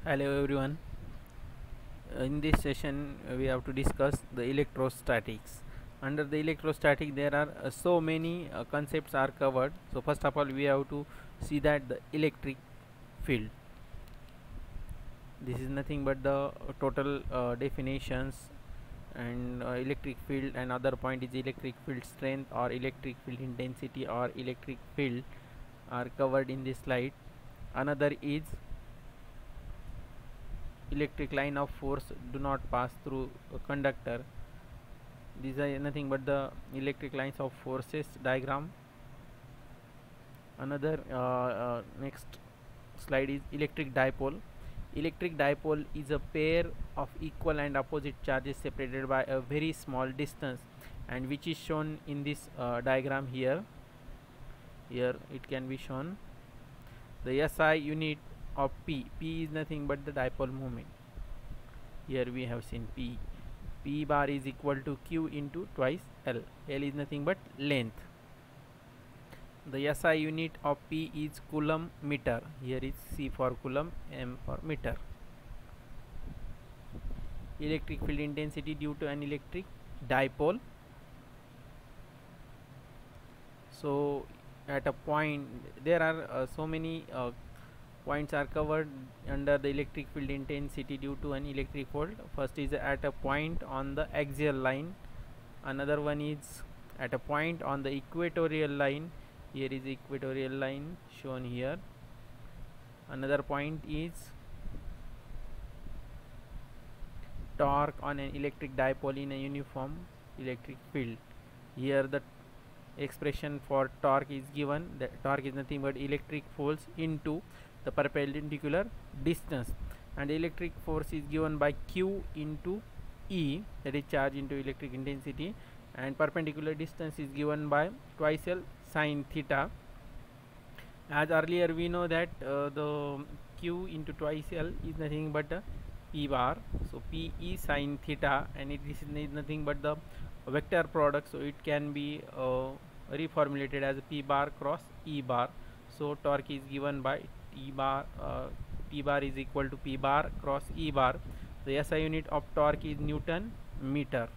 Hello everyone. In this session we have to discuss the electrostatics. Under the electrostatic there are so many concepts are covered. So first of all we have to see that the electric field. This is nothing but the total definitions and electric field, and other point is electric field strength or electric field intensity or electric field are covered in this slide. Another is electric line of force do not pass through a conductor. These are nothing but the electric lines of forces diagram. Another next slide is electric dipole. Electric dipole is a pair of equal and opposite charges separated by a very small distance, and which is shown in this diagram here. Here it can be shown. The SI unit of P is nothing but the dipole moment. Here we have seen P bar is equal to Q into twice L. L is nothing but length. The SI unit of P is coulomb meter. Here is C for coulomb, M for meter. Electric field intensity due to an electric dipole. So at a point there are so many points are covered under the electric field intensity due to an electric field. First is at a point on the axial line. Another one is at a point on the equatorial line. Here is equatorial line shown here. Another point is torque on an electric dipole in a uniform electric field. Here the expression for torque is given. The torque is nothing but electric force into the perpendicular distance, and electric force is given by Q into E, that is charge into electric intensity, and perpendicular distance is given by twice L sin theta. As earlier we know that the Q into twice L is nothing but P bar, so P is sin theta, and it is nothing but the vector product, so it can be reformulated as P bar cross E bar. So torque is given by P bar is equal to P bar cross E bar. The SI unit of torque is Newton meter.